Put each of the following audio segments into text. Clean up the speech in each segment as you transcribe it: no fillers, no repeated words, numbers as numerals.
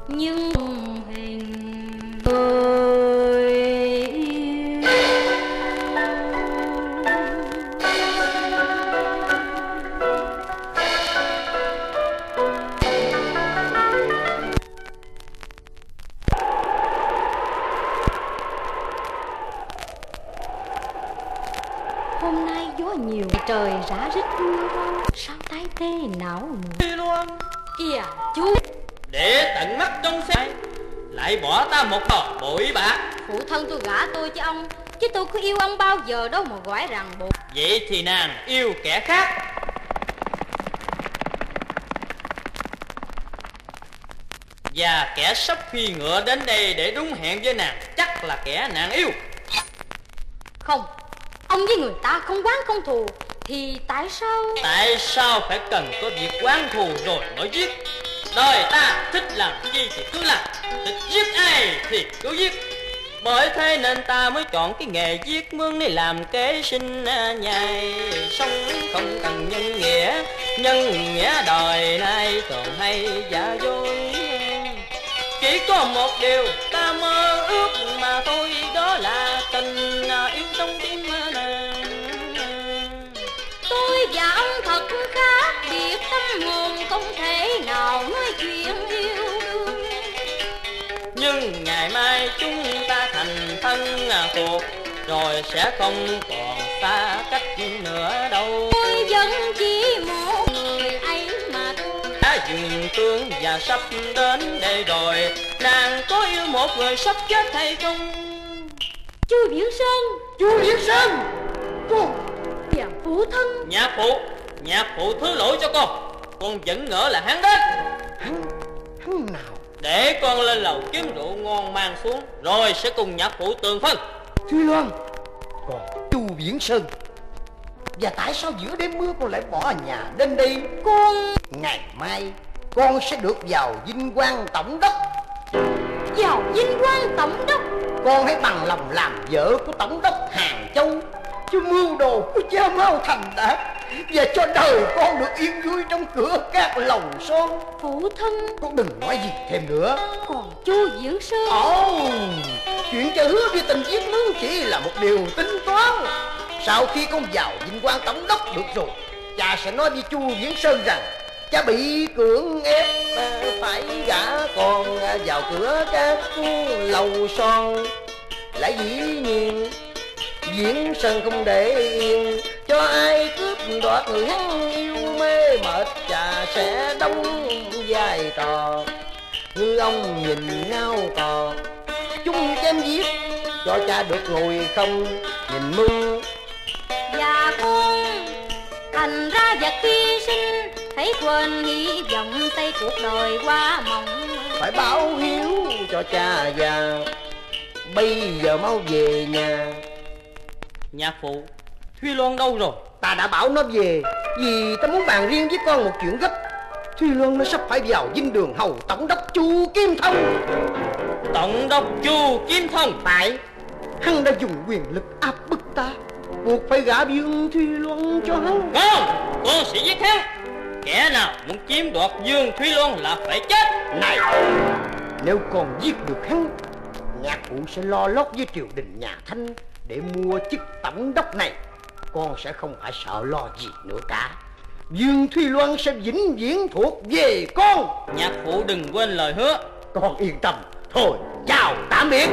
nhưng hình tôi yêu. Hôm nay gió nhiều, trời rã rít mưa rông, sao tay tê não nửa luôn. Kìa chú, Để tận mắt trông xem, lại bỏ ta một bò bội bạc. phụ thân tôi gả tôi cho ông, chứ tôi có yêu ông bao giờ đâu mà gọi ràng buộc. Vậy thì nàng yêu kẻ khác. Và kẻ sắp phi ngựa đến đây để đúng hẹn với nàng chắc là kẻ nàng yêu. Không, ông với người ta không oán không thù, thì tại sao? Tại sao phải cần có việc oán thù rồi mới giết? Đời ta thích làm gì thì cứ làm, thích giết ai thì cứ giết. Bởi thế nên ta mới chọn cái nghề giết mướn để làm kế sinh nhai. Sống không cần nhân nghĩa đời nay còn hay giả dối. Chỉ có một điều ta mơ ước mà thôi, đó là tình yêu trong tim nàng. Tôi và ông thật khác biệt tâm hồn, không thể nào nói chuyện yêu đương. Nhưng ngày mai chúng ta thành thân thuộc, rồi sẽ không còn xa cách nữa đâu. Tôi vẫn chỉ một người ấy mà thôi. Đã dừng tương và sắp đến đây rồi, nàng có yêu một người sắp chết hay không? Chú Viễn Sơn, Chú Viễn Sơn, và phụ thân. Nhạc phụ thứ lỗi cho con vẫn ngỡ là hắn đến. Hắn nào? Để con lên lầu kiếm rượu ngon mang xuống, rồi sẽ cùng nhạc phụ tường phân. Thúy Loan, còn Chu Viễn Sơn. Và tại sao giữa đêm mưa con lại bỏ nhà đến đây? Con Ngày mai con sẽ được vào vinh quang tổng đốc. vào vinh quang tổng đốc. Con hãy bằng lòng làm vợ của tổng đốc Hàng Châu, cho mưu đồ của cha mau thành đạt, và cho đời con được yên vui trong cửa các lồng son. Phụ thân, Con đừng nói gì thêm nữa. còn chú Viễn Sơn. Chuyện cha hứa với tình giết mướn chỉ là một điều tính toán. Sau khi con vào vinh quang tổng đốc được rồi, cha sẽ nói với Chu Viễn Sơn rằng cha bị cưỡng ép phải gả con vào cửa các lầu son. Lại dĩ nhiên Viễn Sơn không để yên cho ai cướp đoạt người hắn yêu mê mệt, cha sẽ đóng vai trò ngư ông nhìn ngao cò, chung chém giết cho cha được ngồi không nhìn mưa. Và con thành ra vật hy sinh, hãy quên hy vọng xây cuộc đời qua mộng. Phải báo hiếu cho cha già, bây giờ mau về nhà. Nhạc phụ, Thúy Loan đâu rồi? Ta đã bảo nó về, vì ta muốn bàn riêng với con một chuyện gấp. Thúy Loan nó sắp phải vào dinh đường hầu tổng đốc Chu Kim Thông. Tổng đốc Chu Kim Thông? Phải, hắn đã dùng quyền lực áp bức ta, buộc phải gả Dương Thúy Loan cho hắn. Không, con sẽ giết hắn. Kẻ nào muốn chiếm đoạt Dương Thúy Loan là phải chết. Này, nếu còn giết được hắn, nhạc phụ sẽ lo lót với triều đình nhà Thanh để mua chức tổng đốc này. Con sẽ không phải sợ lo gì nữa cả. Dương Thúy Loan sẽ vĩnh viễn thuộc về con. Nhạc phụ đừng quên lời hứa. Con yên tâm. Thôi, chào tạm biệt.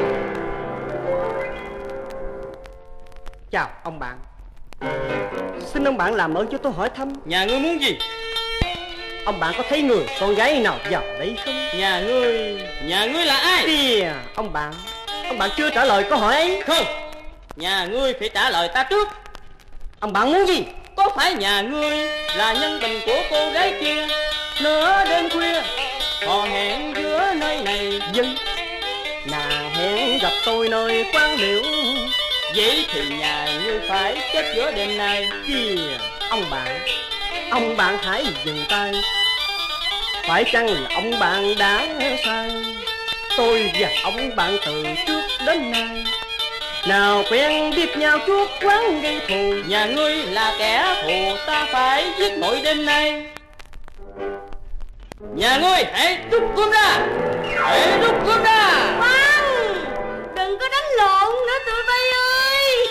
Chào ông bạn. Xin ông bạn làm ơn cho tôi hỏi thăm, Nhà ngươi muốn gì? ông bạn có thấy người con gái nào vào đây không? Nhà ngươi là ai? Kìa, ông bạn chưa trả lời câu hỏi ấy. Không, nhà ngươi phải trả lời ta trước. Ông bạn muốn gì? Có phải nhà ngươi là nhân tình của cô gái kia? Nửa đêm khuya họ hẹn giữa nơi này. Dân là hẹn gặp tôi nơi quán liễu. Vậy thì nhà ngươi phải chết giữa đêm nay. Kìa, ông bạn hãy dừng tay. Phải chăng là ông bạn đã sai? Tôi và ông bạn từ trước đến nay nào quen biết nhau trước quán gây thù. Nhà ngươi là kẻ thù ta phải giết mỗi đêm nay. Nhà ngươi hãy rút kiếm ra. Hãy rút gươm ra. Khoan, đừng có đánh lộn nữa tụi bay ơi.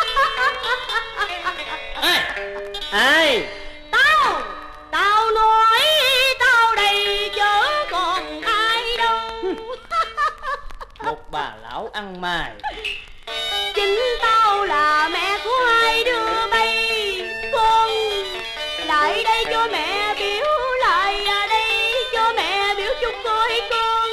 Ai? Tao nói tao đây chớ còn ai đâu. Một bà lão ăn mày. Chính tao là mẹ của hai đứa bay. Con lại đây cho mẹ biểu, lại đây cho mẹ biểu chúc coi con.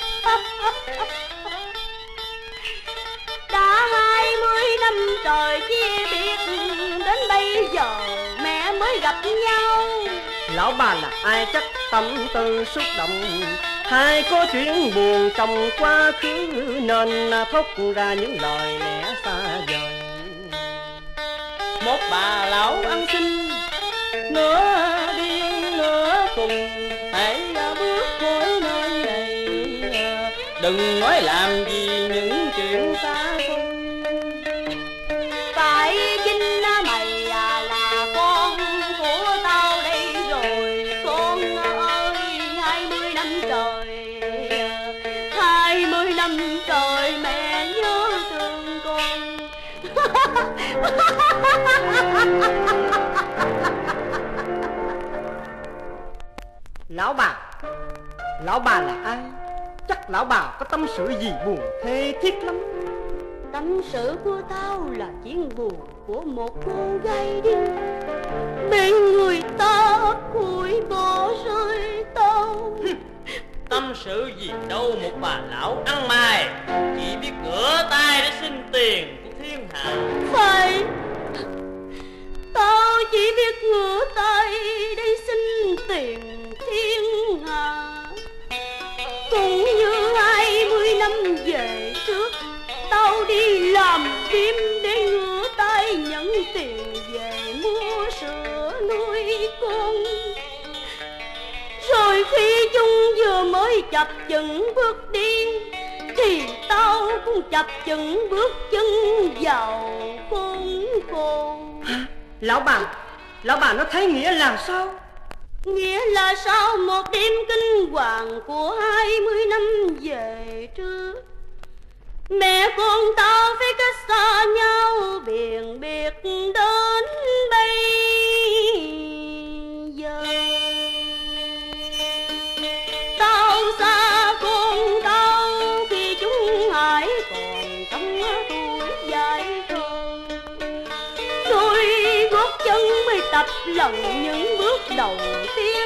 Đã 20 năm trời chia biệt, đến bây giờ mẹ mới gặp nhau. Lão bà là ai chắc tâm tư xúc động, hai có chuyện buồn trong quá khứ nên thốt ra những lời lẽ xa vời. Một bà lão ăn xin, nửa điên nửa cùng, hãy bước khỏi nơi này, đừng nói làm gì những chuyện xa xôi. Phải chính mày là con của tao đây rồi. Con ơi, 20 năm trời, 20 năm trời mẹ nhớ thương con. Lão bà là ai? Chắc lão bà có tâm sự gì buồn thê thiết lắm. Tâm sự của tao là chuyện buồn của một cô gái đi, bị người ta hủi bỏ rơi tao. Tâm sự gì đâu một bà lão ăn mày, chỉ biết ngửa tay để xin tiền của thiên hạ. Phải, tao chỉ biết ngửa tay để xin tiền thiên hạ. Cũng như 20 năm về trước, tao đi làm phim để ngửa tay nhận tiền về mua sữa nuôi con. Rồi khi chúng vừa mới chập chững bước đi, thì tao cũng chập chững bước chân vào khốn khổ. Lão bà nó thấy nghĩa là sao? Nghĩa là sau một đêm kinh hoàng của 20 năm về trước, mẹ con tao phải cách xa nhau biệt biệt đến bây giờ. Tao xa con tao khi chúng hãy còn trong tuổi dại khờ, đôi gót chân mới tập lần những bước đầu tiên.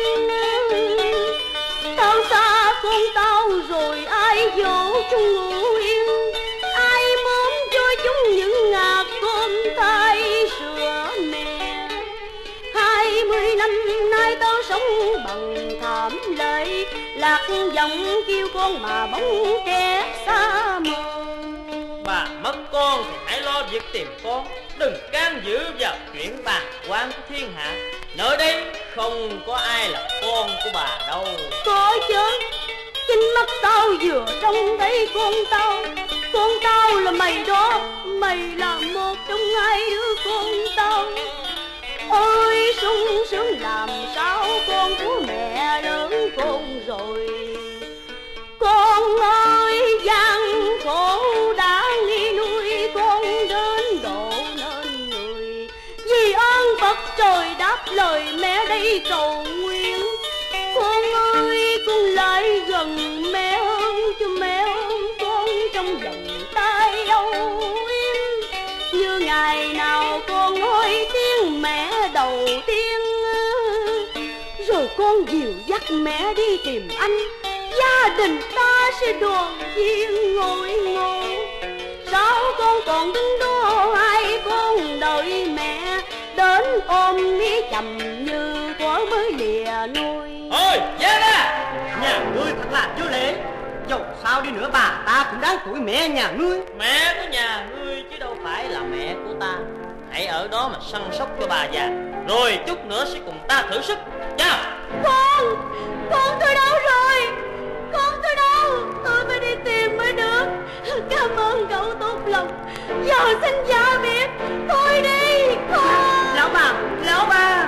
Tao xa con tao rồi ai dỗ chúng ngủ yên, ai muốn cho chúng những ngà cơm thay sữa mẹ. 20 năm nay tao sống bằng thảm lệ, lạc giọng kêu con mà bóng kẻ xa mờ. Bà mất con thì hãy lo việc tìm con, đừng can dự vào chuyện bàng quan của thiên hạ. Nơi đây không có ai là con của bà đâu. Có chứ, chính mắt tao vừa trông thấy con tao. Con tao là mày đó, mày là một trong hai đứa con tao. Ôi sung sướng làm sao con của mẹ lớn con rồi. Con ơi gian khổ đã nghi nuôi con đến độ nên người, vì ơn Phật trời đáp lời mẹ đây cầu nguyện. Con ơi con lại gần mẹ hơn, cho mẹ ôm con trong vòng tay âu yếm. Như ngày nào con nói tiếng mẹ đầu tiên, rồi con dìu dắt mẹ đi tìm anh, gia đình ta sẽ đoàn viên ngồi ngộ. Sao con còn đứng đó hay con đợi mẹ đến ôm mí chầm như thuở mới lìa nuôi. Ôi ra ra, Nhà ngươi thật là vô lễ. Dẫu sao đi nữa bà ta cũng đáng tuổi mẹ nhà ngươi. mẹ của nhà ngươi chứ đâu phải là mẹ của ta. Hãy ở đó mà săn sóc cho bà già, rồi chút nữa sẽ cùng ta thử sức. Chào. Con tôi đâu rồi? Con tôi đâu? Tôi phải đi tìm mới được. Cảm ơn cậu tốt lòng. Giờ xin gia biệt. Thôi đi con. Lão bà.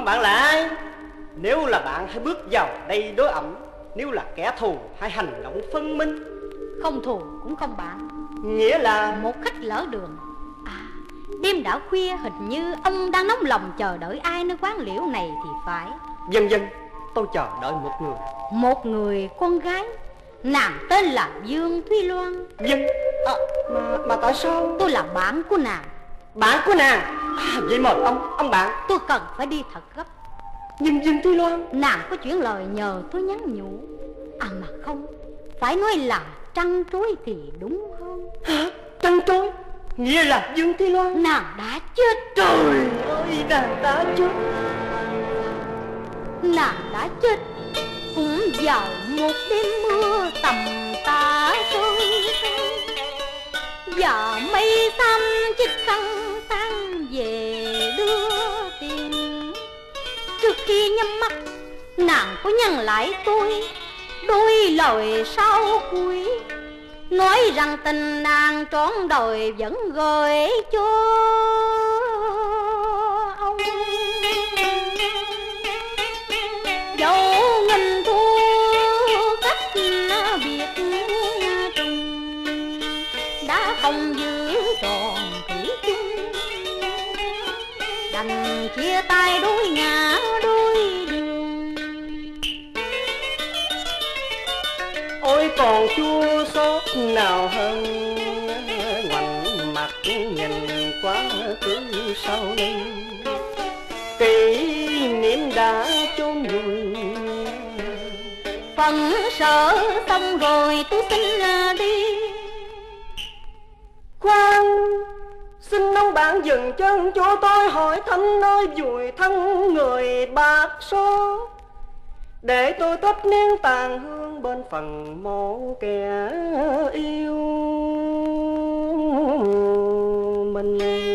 bạn là ai? Nếu là bạn hãy bước vào đây đối ẩm, nếu là kẻ thù hãy hành động phân minh. Không thù cũng không bạn. Nghĩa là một khách lỡ đường. À, đêm đã khuya, hình như ông đang nóng lòng chờ đợi ai nơi quán liễu này thì phải. Vâng, tôi chờ đợi một người. Một người con gái. Nàng tên là Dương Thúy Loan. Vâng. Mà tại sao? Tôi là bạn của nàng. Bạn của nàng? Vậy mời ông bạn. Tôi cần phải đi thật gấp. Nhưng Dương Thúy Loan, nàng có chuyện lời nhờ tôi nhắn nhủ. À mà không, phải nói là trăng trối thì đúng hơn. Hả? Trăng trối? Nghĩa là Dương Thúy Loan nàng đã chết. Trời ơi, nàng đã chết. Nàng đã chết cũng vào một đêm mưa tầm tã rơi, và mây xăm chiếc khăn tan về đưa tiền. Trước khi nhắm mắt, nàng có nhắn lại tôi đôi lời sau cuối, nói rằng tình nàng trọn đời vẫn gửi cho ông. Dẫu nghìn thu cách biệt trùng, đã không giữ tròn thủy chung, đành chia tay đôi ngã đôi đường. Ôi còn chua xót nào hơn, ngoảnh mặt nhìn quá khứ sau lưng, kỷ niệm đã chôn vùi. Phận sợ xong rồi tôi xin đi. Khoan, xin ông bạn dừng chân cho tôi hỏi thăm nơi vùi thân người bạc số, để tôi thắp nén tàn hương bên phần mộ kẻ yêu mình.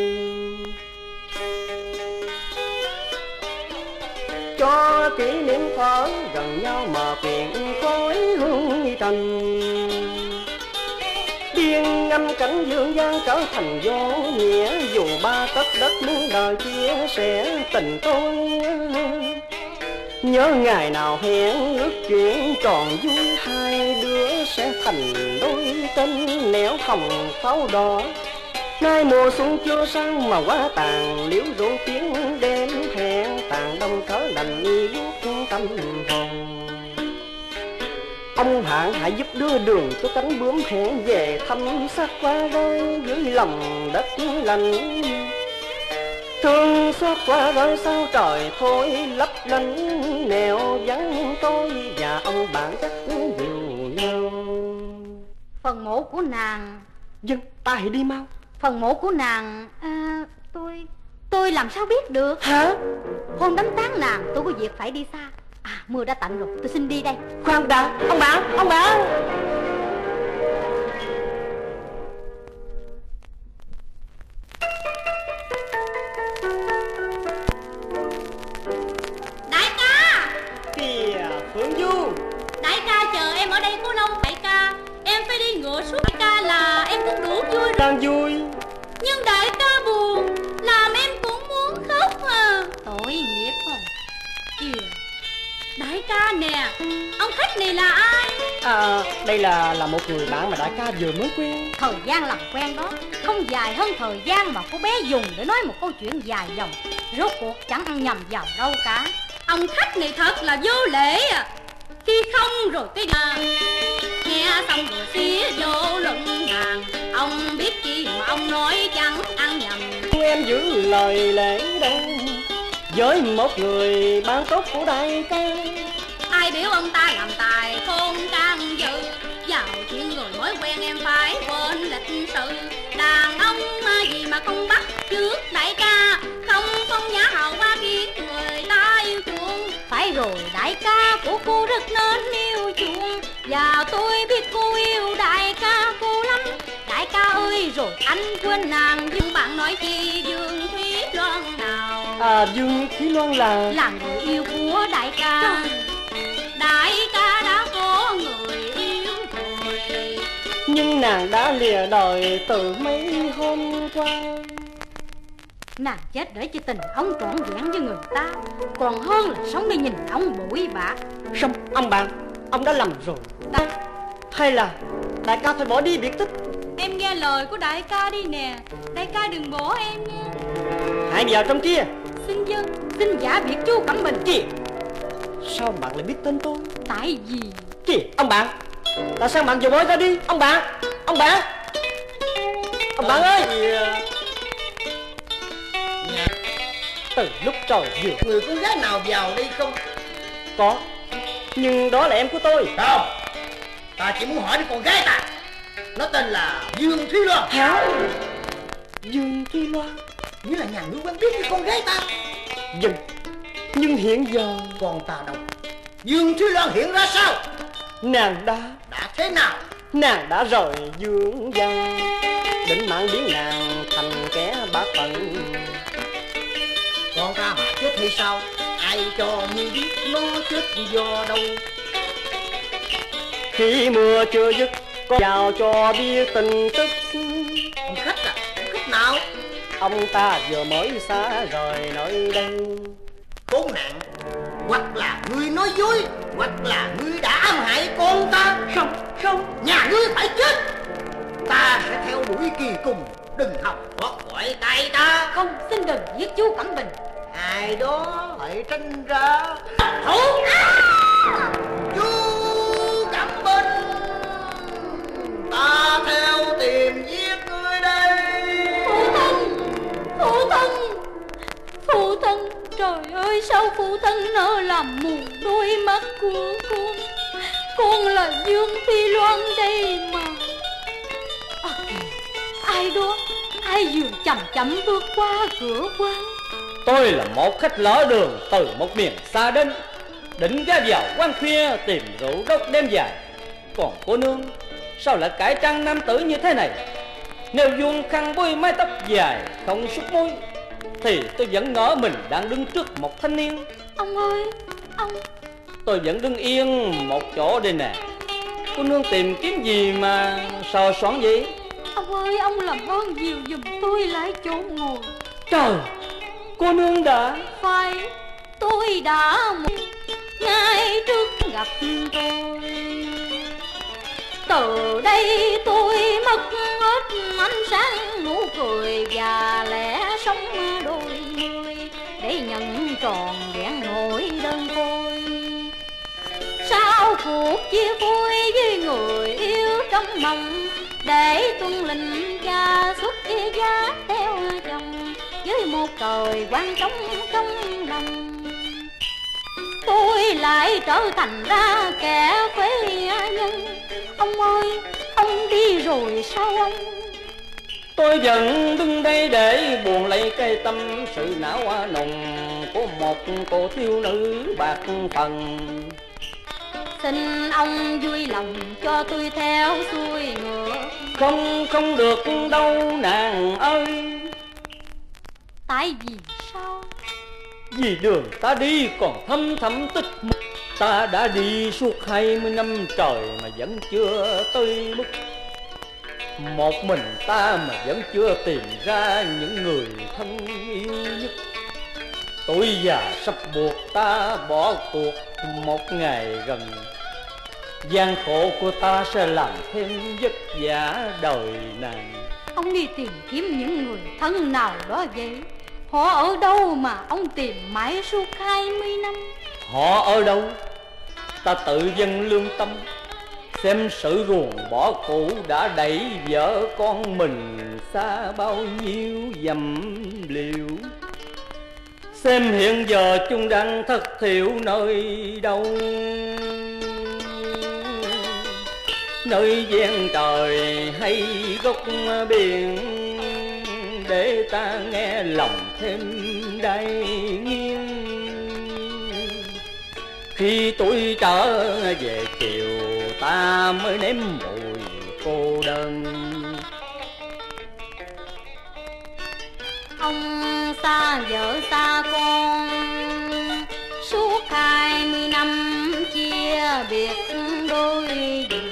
Cho kỷ niệm thở gần nhau mà quyện khói hương trần, điên ngâm cảnh dương gian trở thành vô nghĩa. Dù ba tấc đất muôn đời chia sẻ tình tôi, nhớ ngày nào hẹn ước chuyện tròn vui, hai đứa sẽ thành đôi tên nẻo hồng pháo đỏ. Nay mùa xuân chưa sang mà quá tàn, liễu rượu tiếng đêm hẹn tàn đông cớ lành buốt tâm hồn. Ông bạn hãy giúp đưa đường cho cánh bướm hẹn về thăm sắc qua rơi dưới lòng đất lạnh. Thương xót qua rơi sao trời thôi lấp lánh, nẻo vắng tôi và ông bạn chắc dìu nhau. Phần mộ của nàng. Dân, ta hãy đi mau. Phần mộ của nàng tôi làm sao biết được. Hả? Hôm đám táng nàng tôi có việc phải đi xa. À, mưa đã tạnh rồi, tôi xin đi đây. Khoan đã, ông bạn. Đại ca! Kìa, Phượng Du. Đại ca chờ em ở đây có lâu. Đại ca, em phải đi ngựa suốt. Đại ca là em cũng đủ vui. Đang vui. Nhưng đại ca buồn, làm em cũng muốn khóc à. Tội nghiệp không? Kìa, đại ca nè, ông khách này là ai? Đây là một người bạn mà đại ca vừa mới quen. Thời gian làm quen đó không dài hơn thời gian mà cô bé dùng để nói một câu chuyện dài dòng, rốt cuộc chẳng ăn nhầm vào đâu cả. Ông khách này thật là vô lễ à. Khi không rồi cái nghe xong rồi xía vô luận hàng. Ông biết chi mà ông nói chẳng ăn nhầm. Em giữ lời lẽ đâu với một người bạn tốt của đại ca. Ai biểu ông ta làm tài khôn can dự, vào chuyện người mới quen em phải quên lịch sự. Đàn ông gì mà không bắt trước đại ca, không phong nhã hào hoa khiến người ta yêu chuộng. Phải rồi, đại ca của cô rất nên yêu chuộng, và tôi biết cô yêu đại ca cô lắm. Đại ca ơi, rồi anh quên nàng nhưng bạn nói chi Dương Thúy Loan nào? Dương Thúy Loan là người yêu của đại ca. Đại ca đã có người yêu rồi, nhưng nàng đã lìa đời từ mấy hôm qua. Nàng chết để cho tình ông trọn vẹn với người ta, còn hơn là sống để nhìn ông bụi bã. Xong ông bạn, ông đã lầm rồi. Hay là đại ca phải bỏ đi biệt tích? Em nghe lời của đại ca đi nè, đại ca đừng bỏ em nha. Hãy vào trong kia. Xin dân, xin giả biệt chú Cẩm Bình. Kìa, sao bạn lại biết tên tôi? Tại vì... Kìa, ông bạn, tại sao bạn vừa bỏ ra đi? Ông bạn, ông bạn, ông bạn ơi. Từ lúc trời vừa Người con gái nào vào đây không? có, nhưng đó là em của tôi. Không, ta chỉ muốn hỏi đến con gái ta. Nó tên là Dương Thúy Loan. Hả? Dương Thúy Loan? Nghĩa là nhà ngươi quen biết với con gái ta. Vâng, nhưng hiện giờ Còn ta đâu? Dương Thúy Loan hiện ra sao? nàng Đã thế nào? Nàng đã rời dương gian, định mạng biến nàng thành kẻ bá tận. Con ta mà chết hay sao? Ai cho ngươi biết nó chết do đâu? Khi mưa chưa dứt, con chào cho biết tin tức. Ông khách à? Ông khách nào? Ông ta vừa mới xa rời nơi đây. Khốn nạn! Hoặc là ngươi nói dối, hoặc là ngươi đã ám hại con ta. Không, nhà ngươi phải chết. Ta sẽ theo đuổi kỳ cùng, đừng hòng thoát khỏi tay ta. Không, xin đừng giết chú Cẩm Bình. Ai đó hãy tranh ra thủ. Chú Cẩm Bình, ta theo tìm giết ngươi đây. Phụ thân, trời ơi, sao phụ thân nỡ làm mù đôi mắt của con? Con là Dương Phi Loan đây mà. Ai đó, ai vừa chậm chậm bước qua cửa quán. Tôi là một khách lỡ đường từ một miền xa đến, định ghé vào quán khuya tìm rượu đốc đêm dài. Còn cô nương sao lại cải trang nam tử như thế này? Nếu vuông khăn bôi mái tóc dài không súc môi thì tôi vẫn ngỡ mình đang đứng trước một thanh niên. Ông ơi, ông... Tôi vẫn đứng yên một chỗ đây nè. Cô nương tìm kiếm gì mà sờ soạn vậy? Ông ơi, ông làm ơn dìu giùm tôi lại chỗ ngồi. Trời, cô nương đã... Phải, tôi đã một ngày trước gặp tôi. Từ đây tôi mất hết ánh sáng nụ cười và lẽ sống đôi mươi để nhận tròn vẹn nỗi đơn côi. Sau cuộc chia phôi với người yêu trong mộng, để tuân lệnh cha xuất gia theo chồng với một trời quan trống trong lòng, tôi lại trở thành ra kẻ phế nhân. Ông ơi, ông đi rồi sao ông? Tôi vẫn đứng đây để buồn lấy cây tâm sự não hoa nồng của một cô thiếu nữ bạc phần. Xin ông vui lòng cho tôi theo xuôi ngựa. Không được đâu nàng ơi. Tại vì sao? Vì đường ta đi còn thâm thẳm tích mục. Ta đã đi suốt 20 năm trời mà vẫn chưa tới mức. Một mình ta mà vẫn chưa tìm ra những người thân yêu nhất. Tuổi già sắp buộc ta bỏ cuộc một ngày gần. Gian khổ của ta sẽ làm thêm vất vả đời này. Ông đi tìm kiếm những người thân nào đó vậy? Họ ở đâu mà ông tìm mãi suốt 20 năm? Họ ở đâu? Ta tự dâng lương tâm, xem sự ruồng bỏ cũ đã đẩy vợ con mình xa bao nhiêu dầm liều. Xem hiện giờ chúng đang thất thiểu nơi đâu. Nơi gian trời hay góc biển, để ta nghe lòng thêm đay nghiêng. Khi tôi trở về chiều, ta mới nếm mùi cô đơn. Ông xa vợ xa con, suốt 20 năm chia biệt đôi đường.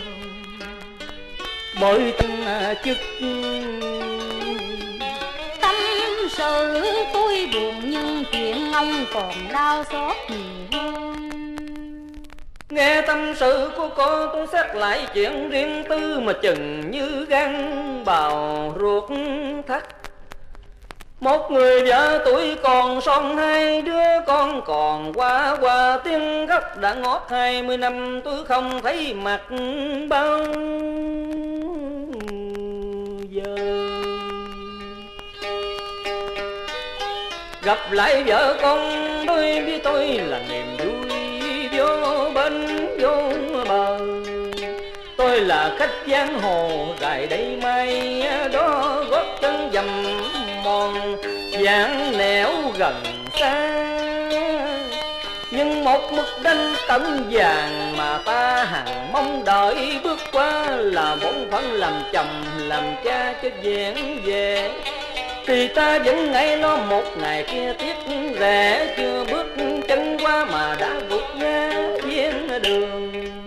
Bởi tân chức Tâm sự tử tôi buồn nhưng chuyện ông còn đau xót nhiều hơn. Nghe tâm sự của cô tôi xét lại chuyện riêng tư mà chừng như gan bào ruột thắt. Một người vợ tuổi còn son, hai đứa con còn qua qua tiếng khóc đã ngót 20 năm tôi không thấy mặt bao giờ. Gặp lại vợ con tôi biết tôi là niềm vui vô bên vô bờ. Tôi là khách giang hồ dài đây mai đó gót chân dầm mòn dáng nẻo gần xa. Nhưng một mức đinh tấm vàng mà ta hằng mong đợi bước qua là bổn phận làm chồng làm cha cho vẹn về. Thì ta vẫn ngay lo một ngày kia tiếc rẻ, chưa bước chân qua mà đã gục ngã viên đường.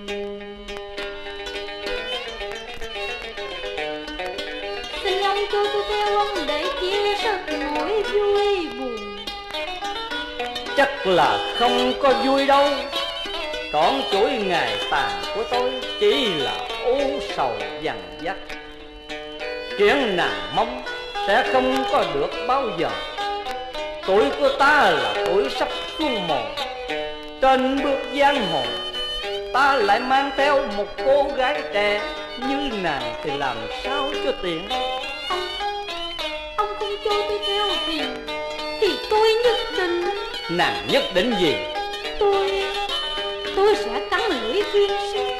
Xin ông cho tôi theo ông để chia sẻ nỗi vui buồn. Chắc là không có vui đâu. Trọn chuỗi ngày tàn của tôi chỉ là u sầu dằn vặt. Chuyện nàng mong sẽ không có được bao giờ. Tuổi của ta là tuổi sắp xuống mồ. Trên bước giang hồ ta lại mang theo một cô gái trẻ như nàng thì làm sao cho tiện. Ông không cho tôi theo thì tôi nhất định. Nàng nhất định gì? Tôi sẽ cắn lưỡi khuyên sinh.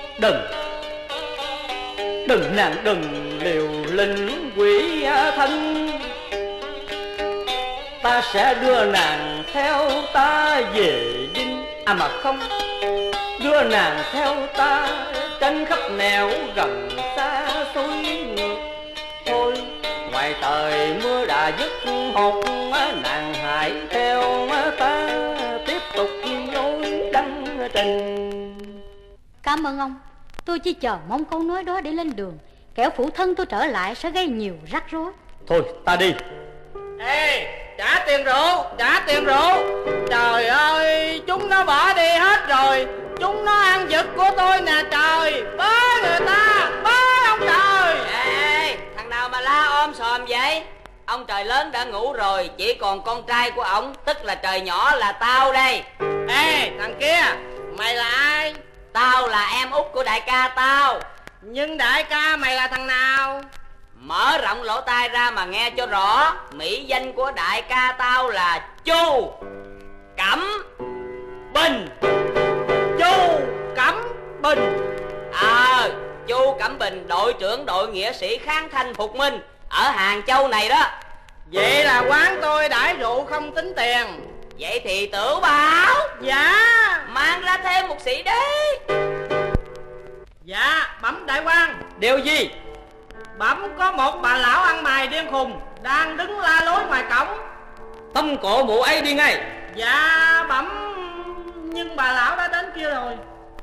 Đừng nàng đừng liều lĩnh quỷ thân. Ta sẽ đưa nàng theo ta về dinh. À mà không, đưa nàng theo ta trên khắp nẻo gần xa xôi ngược. Thôi ngoài trời mưa đã dứt hột, nàng hãy theo ta tiếp tục nối đăng trình. Cảm ơn ông. Tôi chỉ chờ mong câu nói đó để lên đường, kẻo phụ thân tôi trở lại sẽ gây nhiều rắc rối. Thôi ta đi. Ê, trả tiền rượu, trả tiền rượu. Trời ơi, chúng nó bỏ đi hết rồi. Chúng nó ăn giật của tôi nè trời. Bớ người ta, bớ ông trời. Ê, thằng nào mà la om sòm vậy? Ông trời lớn đã ngủ rồi, chỉ còn con trai của ổng, tức là trời nhỏ là tao đây. Ê, thằng kia, mày là ai? Tao là em út của đại ca tao. Nhưng đại ca mày là thằng nào? Mở rộng lỗ tai ra mà nghe cho rõ. Mỹ danh của đại ca tao là Chu Cẩm Bình. Chu Cẩm Bình. Chu Cẩm Bình, đội trưởng đội nghĩa sĩ kháng thanh phục minh ở Hàng Châu này đó. Vậy là quán tôi đãi rượu không tính tiền. Vậy thì Tử Bảo. Dạ. Mang ra thêm một xị đi. Dạ, bẩm đại quan. Điều gì? Bẩm có một bà lão ăn mày điên khùng đang đứng la lối ngoài cổng. Tông cổ mụ ấy đi ngay. Dạ bẩm, nhưng bà lão đã đến kia rồi.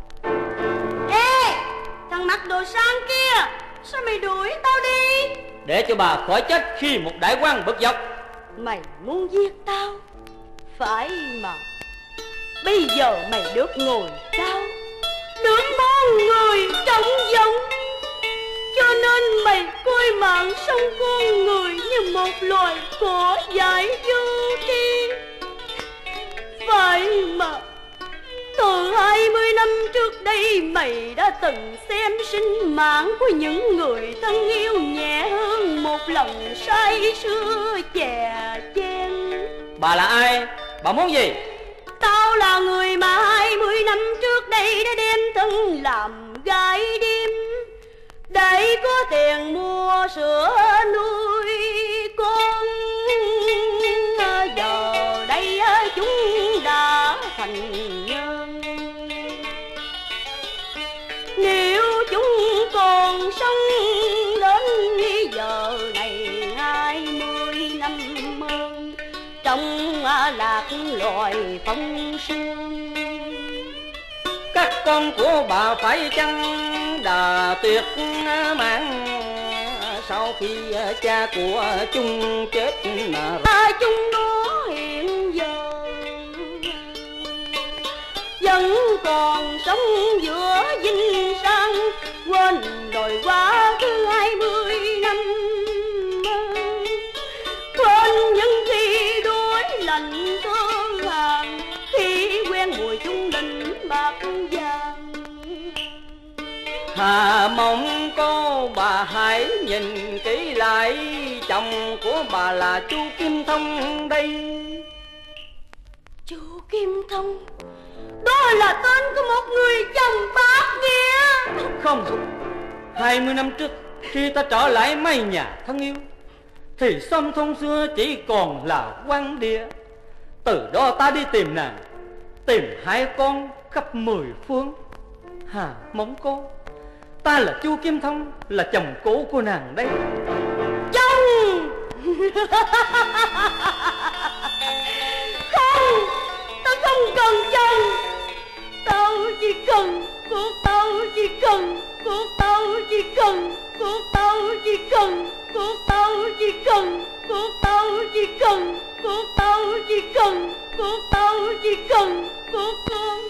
Ê, thằng mặc đồ sang kia, sao mày đuổi tao đi? Để cho bà khỏi chết khi một đại quan bực dọc. Mày muốn giết tao phải mà. Bây giờ mày được ngồi cao, được bao người trọng vọng, cho nên mày coi mạng sống con người như một loài cỏ dại vô tri. Phải mà, từ 20 năm trước đây mày đã từng xem sinh mạng của những người thân yêu nhẹ hơn một lòng say sưa chè chen. Bà là ai? Bà muốn gì? Tao là người mà 20 năm trước đây đã đem thân làm gái đêm để có tiền mua sữa nuôi con. Giờ đây chúng đã thành nhân. Nếu chúng còn sống đến giờ này 20 năm hơn, trong lạc loài phong sương. Các con của bà phải chăng đà tuyệt mạng sau khi cha của chúng chết mà chúng nó hiện giờ vẫn còn sống giữa dinh sang, quên rồi qua thứ 20 năm, quên những khi đuối lạnh thương hàng, khi quen mùi chung đình bạc vàng. Hà mong cô bà hãy nhìn kỹ lại, chồng của bà là chú Kim Thông đây. Chú Kim Thông, đó là tên của một người chồng bác nghĩa. Không, 20 năm trước khi ta trở lại mái nhà thân yêu thì xóm thôn xưa chỉ còn là quan địa. Từ đó ta đi tìm nàng, tìm hai con khắp 10 phương. Hà mong cô, ta là chú Kim Thông, là chồng cũ của nàng đây. Chồng! Không, tao không cần chồng. Tao chỉ cần cuộc, tao chỉ cần cuộc, tao chỉ cần cuộc, tao chỉ cần cuộc, tao chỉ cần cuộc, tao chỉ cần cuộc, tao chỉ cần cuộc, tao chỉ cần cuộc con.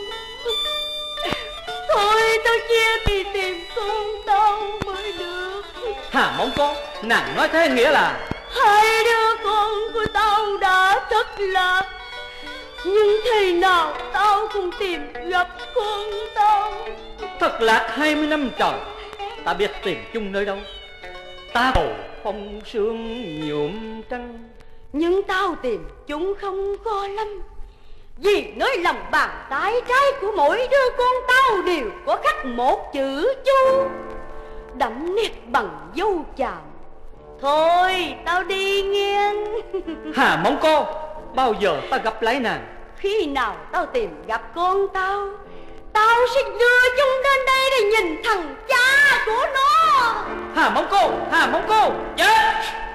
Thôi tao chia thì tìm con tao mới được. Hà mong cô, nàng nói thế nghĩa là hai đứa con của tao đã thất lạc, nhưng thế nào tao cũng tìm gặp con tao. thất lạc 20 năm trời, ta biết tìm chung nơi đâu. Ta bầu phong sương nhuộm trăng, nhưng tao tìm chúng không khó lắm, vì nơi lòng bàn tay trái của mỗi đứa con tao đều có khắc một chữ chú, đậm nét bằng dấu chàm. Thôi tao đi nghe. Hà mong cô, bao giờ ta gặp lại nàng? Khi nào tao tìm gặp con tao, tao sẽ đưa chúng đến đây để nhìn thằng cha của nó. Hà mong cô, Hà mong cô. Chết!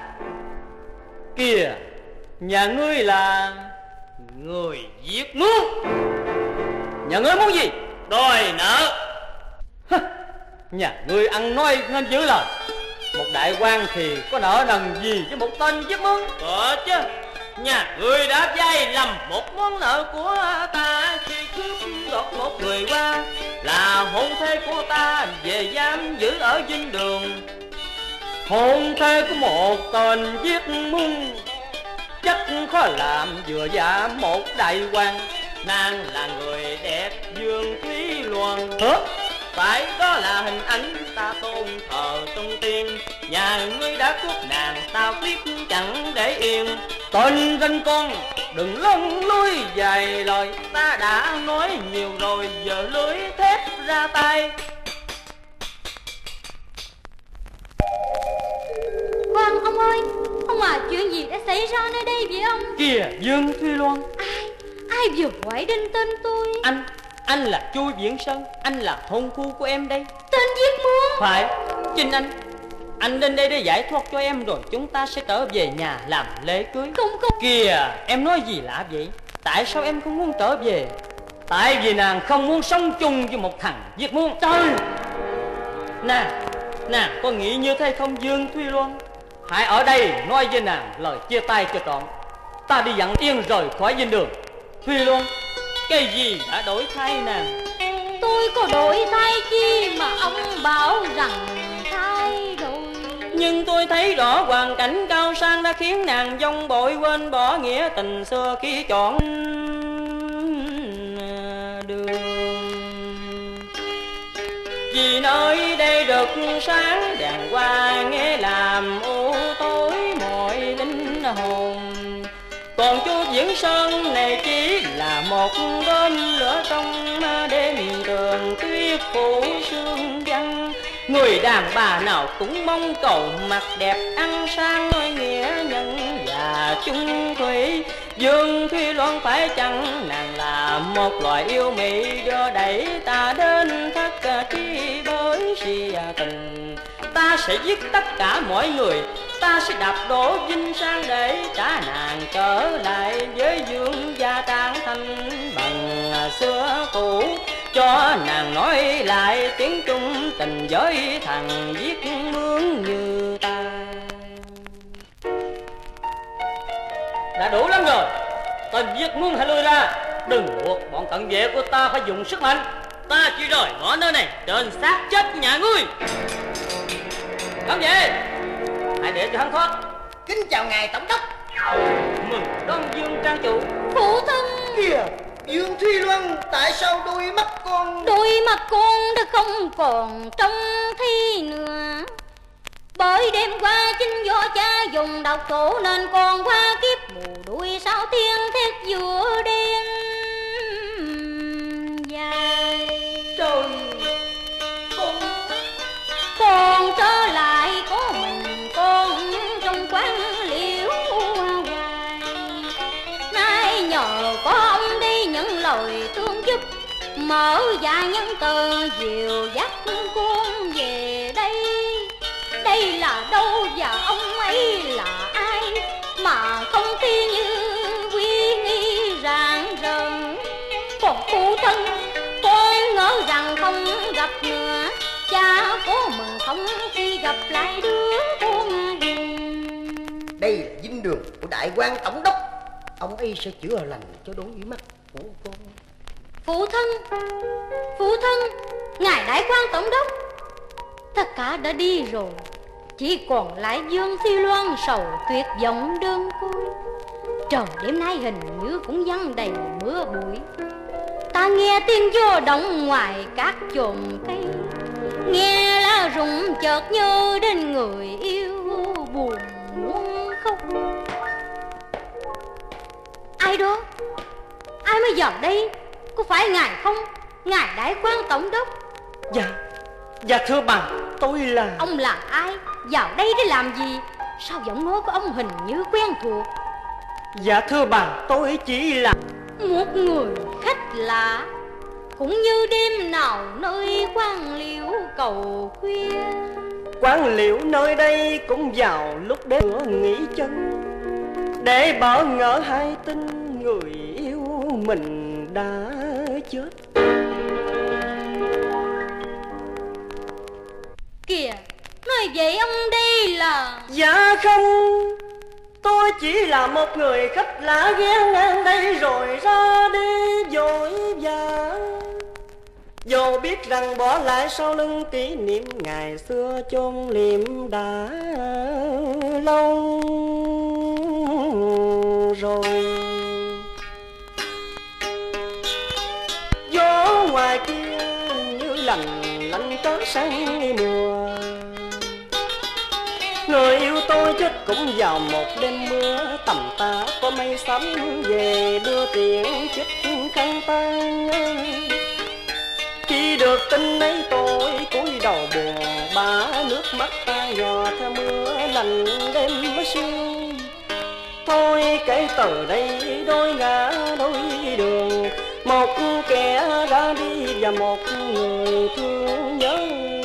Kìa, nhà ngươi là Người giết muốn. nhà ngươi muốn gì? Đòi nợ. Nhà ngươi ăn nói nên giữ lời. Một đại quan thì có nợ nần gì với một tên giết mướn? Có chứ. Nhà ngươi đã vay lầm một món nợ của ta khi cướp đoạt một người qua, là hôn thê của ta về giam giữ ở dinh đường. Hôn thê của một tên giết mướn, chắc khó làm vừa dạ một đại quan. Nàng là người đẹp Dương Thúy Loan. Hả? Phải, đó là hình ảnh ta tôn thờ tung tiên. Nhà ngươi đã cướp nàng, ta quyết chẳng để yên. Tên danh con đừng lông lưới dài lời, Ta đã nói nhiều rồi, giờ lưới thép ra tay. Khoan ông ơi, ông à, chuyện gì đã xảy ra nơi đây vậy ông? Kìa Dương Thúy Loan. Ai vừa hỏi đến tên tôi? Anh là Chu Viễn Sơn, anh là hôn phu của em đây. Tên giết mướn? Phải, chính anh đến đây để giải thoát cho em, rồi chúng ta sẽ trở về nhà làm lễ cưới. Không. Kìa, em nói gì lạ vậy? Tại sao em không muốn trở về? Tại vì nàng không muốn sống chung với một thằng giết mướn. Trời! Nàng có nghĩ như thế không Dương Thúy Loan? Hãy ở đây nói với nàng lời chia tay cho trọn. Ta đi dặn yên rời khỏi dinh đường. Thúy Loan, cái gì đã đổi thay nàng? Tôi có đổi thay chi mà ông bảo rằng thay đổi. Nhưng tôi thấy rõ hoàn cảnh cao sang đã khiến nàng vong bội, quên bỏ nghĩa tình xưa khi chọn đường. Vì nơi đây rực sáng đèn hoa, nghe làm u tối mọi linh hồn. Còn chú Viễn Sơn này chỉ là một đốm lửa trong đêm trường tuyết phủ sương vắng. Người đàn bà nào cũng mong cầu mặt đẹp ăn sang nói nghĩa nhân và chung thủy. Dương Thúy Loan phải chăng nàng là một loài yêu mỹ, đưa đẩy ta đến thất chi bởi si tình. Ta sẽ giết tất cả mọi người, ta sẽ đạp đổ dinh sang để trả nàng trở lại với dương gia trang thanh bằng xưa cũ. Cho nàng nói lại tiếng chung tình với thằng giết mướn như ta. giết muốn hay lui ra. Đừng buộc bọn cận vệ của ta phải dùng sức mạnh. Ta chỉ rời ngõ nơi này trên xác chết nhà ngươi. Cận vệ, hãy để cho hắn thoát. Kính chào ngài tổng đốc. Mừng Đông Dương trang chủ. Phụ thân. Kìa, Dương Thùy Loan, tại sao đôi mắt con đã không còn trông thấy nữa? Bởi đêm qua chính do cha dùng độc thủ nên con qua kiếp mù đuôi sao thiên thiết giữa đêm dài. Trời, con trở lại có mình con trong quán liễu hoài. Nay nhờ có ông đi những lời thương giúp, mở ra những tờ dìu dắt con về đây. Đây là đâu và ông ấy là ai mà không tin như quy nghi rạng rỡ. Còn phụ thân con ngỡ rằng không gặp nữa, cha có mừng không khi gặp lại đứa con hiền. đây là dinh đường của đại quan tổng đốc, ông ấy sẽ chữa lành cho đôi mắt của con. Phụ thân, ngài đại quan tổng đốc, tất cả đã đi rồi, chỉ còn lại Dương Phi Loan sầu tuyệt vọng đơn côi. Trời đêm nay hình như cũng văng đầy mưa bụi. Ta nghe tiếng gió động ngoài các chòm cây, nghe lá rụng chợt nhớ đến người yêu buồn muốn khóc. Ai đó? Ai mới vào đây? Có phải ngài không? Ngài đại quan tổng đốc. Dạ thưa bà, tôi là... Ông là ai? Vào đây để làm gì? Sao giọng nói của ông hình như quen thuộc? Dạ thưa bà, tôi chỉ là một người khách lạ, cũng như đêm nào nơi quán liễu cầu khuya. Quán liễu nơi đây cũng vào lúc đêm nữa nghỉ chân, để bỡ ngỡ hai tin người yêu mình đã chết. Kìa, nói vậy ông đây là... Dạ không, tôi chỉ là một người khách lạ ghé ngang đây rồi ra đi vội vã. Dù biết rằng bỏ lại sau lưng kỷ niệm ngày xưa chôn liệm đã lâu rồi. Gió ngoài kia như lành lạnh tới sáng mùa. Người yêu tôi chết cũng vào một đêm mưa, tầm ta có mây sấm về đưa tiền chích khăn tan. Khi được tin ấy tôi cúi đầu buồn bã, nước mắt ta nhòa theo mưa lạnh đêm sương. Thôi kể từ đây đôi ngã đôi đường, một kẻ ra đi và một người thương nhớ.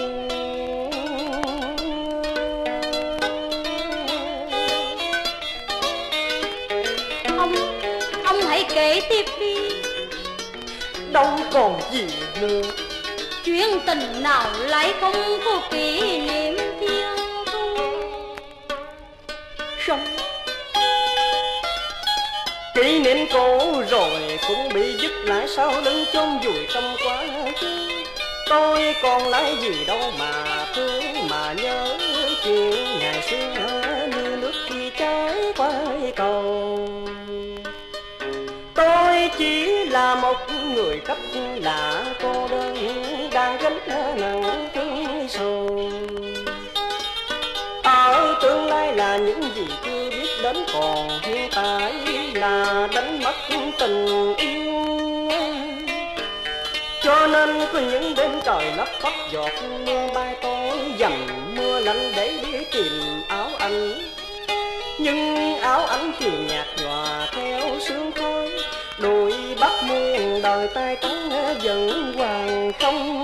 Ông hãy kể tiếp đi. Đâu còn gì nữa. Chuyện tình nào lại không có kỷ niệm thiên thu? Không, kỷ niệm cũ rồi cũng bị dứt lại sau lưng chôn vùi trong quá khứ. Tôi còn lại gì đâu mà thương mà nhớ, chuyện ngày xưa như nước khi trái qua cầu. Tôi chỉ là một người khách lạ cô đơn đang gánh nặng thương sầu. Ở tương lai là những gì chưa biết đến, còn hiện tại là đánh mất tình yêu. Cho nên có những đêm trời lấp phấp giọt mưa bay, tôi dầm mưa lạnh để đi tìm áo anh. Nhưng áo anh thì nhạt nhòa theo sương khói, đôi bắt muôn đời tay trắng vẫn hoàng không.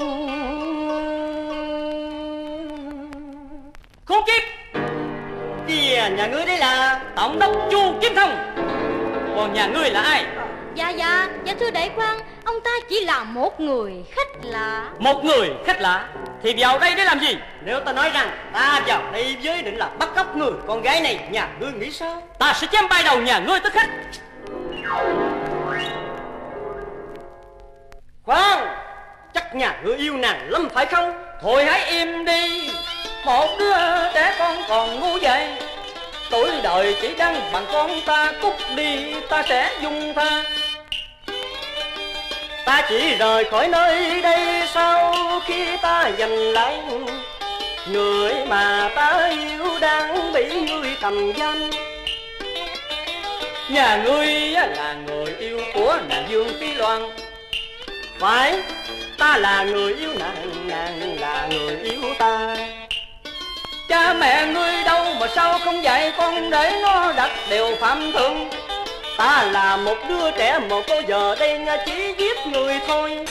Khốn kiếp! Kìa, nhà ngươi đây là tổng đốc Chu Kiếm Thông. Còn nhà ngươi là ai? Dạ thưa đại quan, ông ta chỉ là một người khách lạ. Một người khách lạ thì vào đây để làm gì? Nếu ta nói rằng ta vào đây với định là bắt cóc người con gái này, nhà ngươi nghĩ sao? Ta sẽ chém bay đầu nhà ngươi tức khắc. Khoan, chắc nhà ngươi yêu nàng lắm phải không? Thôi hãy im đi, một đứa trẻ con còn ngu dại. Tuổi đời chỉ đang bằng con ta, cút đi ta sẽ dung tha. Ta chỉ rời khỏi nơi đây sau khi ta giành lại người mà ta yêu đang bị ngươi cầm giam. Nhà ngươi là người yêu của nàng Dương Phi Loan. Phải, ta là người yêu nàng, nàng là người yêu ta. Cha mẹ ngươi đâu mà sao không dạy con để nó đặt điều phạm thượng. Ta là một đứa trẻ một cô giờ đây chỉ giết người thôi.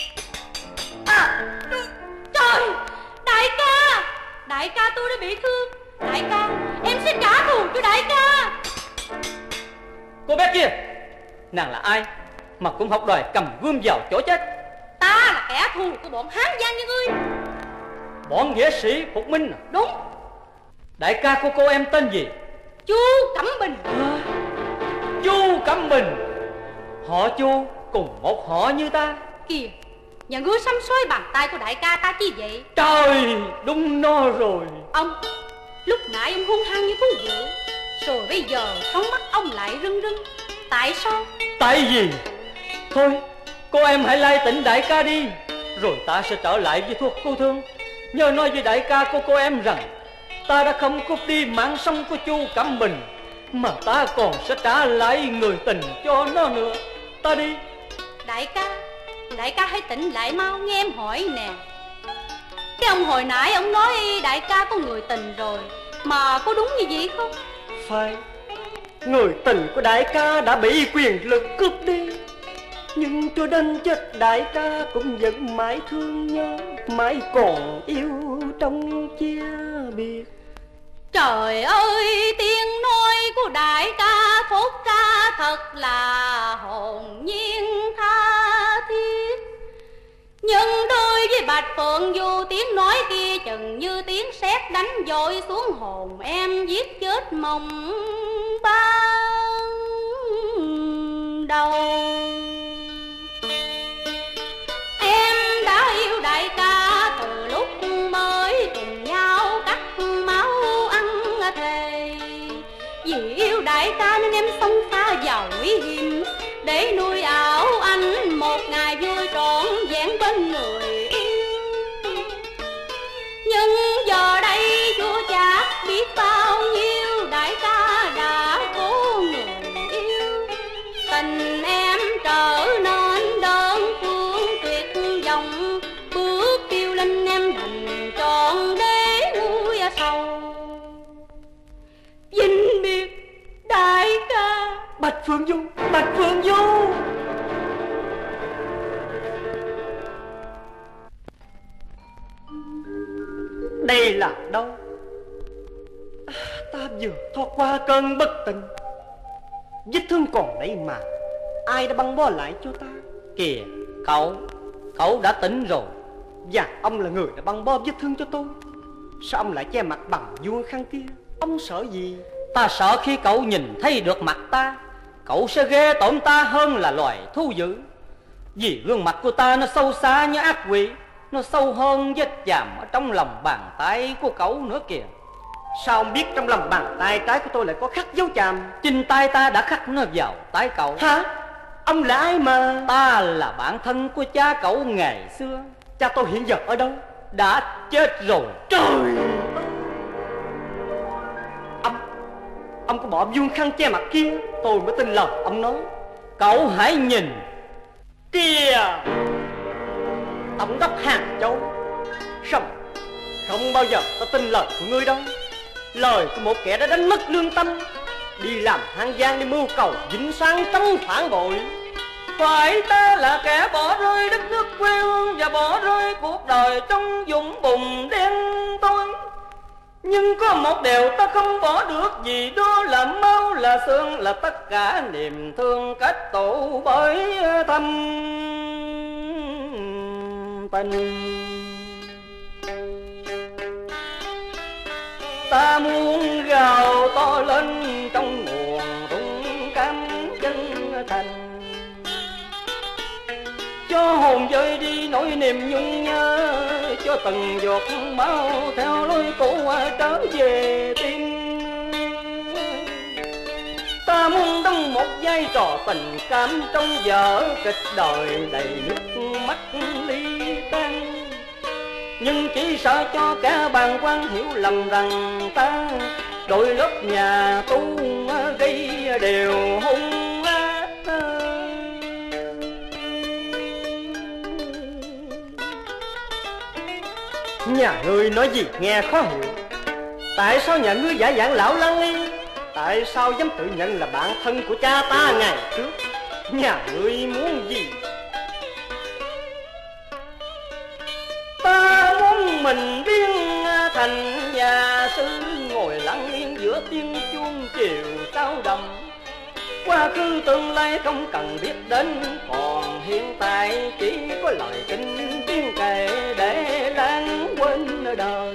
Trời, đại ca tôi đã bị thương. Đại ca, em sẽ trả thù cho đại ca. Cô bé kia, nàng là ai mà cũng học đòi cầm gươm vào chỗ chết? Ta là kẻ thù của bọn Hán Giang như ngươi. Bọn nghĩa sĩ Phục Minh à? Đúng. Đại ca của cô em tên gì? Chu Cẩm Bình. Chu Cẩm Bình. Họ Chu cùng một họ như ta. Kìa, nhà ngươi xăm xôi bàn tay của đại ca ta chi vậy? Trời, đúng nó rồi. Ông, lúc nãy ông hung hăng như thú dữ, rồi bây giờ sống mắt ông lại rưng rưng. Tại sao? Tại vì thôi, cô em hãy lai tỉnh đại ca đi, rồi ta sẽ trở lại với thuốc cứu thương. Nhớ nói với đại ca của cô em rằng ta đã không cướp đi mạng sống của Chu Cẩm Bình, mà ta còn sẽ trả lại người tình cho nó nữa. Ta đi. Đại ca hãy tỉnh lại mau, nghe em hỏi nè. Cái ông hồi nãy ông nói đại ca có người tình rồi, mà có đúng như vậy không? Phải, người tình của đại ca đã bị quyền lực cướp đi, nhưng cho đến chết đại ca cũng vẫn mãi thương nhớ, mãi còn yêu trong chia biệt. Trời ơi, tiếng nói của đại ca thốt ra thật là hồn nhiên tha thiết. Nhưng đối với Bạch Phượng dù tiếng nói kia chừng như tiếng sét đánh dội xuống hồn em, giết chết mộng ban đầu. Em đã yêu đại ca từ lúc mới cùng nhau cắt máu ăn thề. Vì yêu đại ca nên em xông pha vào nguy hiểm, để nuôi ảo anh một ngày vui trọn vẹn bên người yêu. Nhưng giờ đây chua chát biết bao nhiêu, đại ca đã có người yêu. Tình em trở nên đơn phương tuyệt vọng, bước tiêu linh em đành trọn để nuôi sầu. Vinh biệt đại ca. Bạch Phượng Du, Bạch Phượng Du. Đây là đâu? Ta vừa thoát qua cơn bất tỉnh, vết thương còn đây mà ai đã băng bó lại cho ta? Kìa, cậu đã tỉnh rồi. Và ông là người đã băng bó vết thương cho tôi. Sao ông lại che mặt bằng vuông khăn kia? Ông sợ gì? Ta sợ khi cậu nhìn thấy được mặt ta, cậu sẽ ghê tởm ta hơn là loài thú dữ. Vì gương mặt của ta nó sâu xa như ác quỷ, nó sâu hơn vết chàm ở trong lòng bàn tay của cậu nữa kìa. Sao ông biết trong lòng bàn tay trái của tôi lại có khắc dấu chàm? Chính tay ta đã khắc nó vào tay cậu. Hả? Ông là ai mà? Ta là bạn thân của cha cậu ngày xưa. Cha tôi hiện giờ ở đâu? Đã chết rồi. Trời! Ông có bỏ vuông khăn che mặt kia, tôi mới tin lời ông nói. Cậu hãy nhìn kìa, tổng đốc Hàng Châu. Không bao giờ ta tin lời của ngươi đâu. Lời của một kẻ đã đánh mất lương tâm, đi làm hang gian đi mưu cầu vĩnh sang chống phản bội. Phải, ta là kẻ bỏ rơi đất nước quê hương và bỏ rơi cuộc đời trong vũng bùn đen tối. Nhưng có một điều ta không bỏ được, vì đó là máu là xương, là tất cả niềm thương kết tụ bởi thâm tình. Ta muốn gào to lên trong nguồn thung cam chân thề, đi nỗi niềm nhung nhớ, cho từng giọt máu theo lối cũ trở về tim. Ta muốn đóng một vai trò tình cảm trong vở kịch đời đầy nước mắt ly tan, nhưng chỉ sợ cho cả bàng quan hiểu lầm rằng ta đội lớp nhà tu gây đều hung ác. Nhà ngươi nói gì nghe khó hiểu. Tại sao nhà ngươi giả dạng lão lăng y? Tại sao dám tự nhận là bạn thân của cha ta ngày trước? Nhà ngươi muốn gì? Ta muốn mình biến thành nhà sư, ngồi lặng yên giữa tiếng chuông chiều sao đầm. Quá khứ tương lai không cần biết đến, còn hiện tại chỉ có lời kinh tiếng kể để lãng quên đời.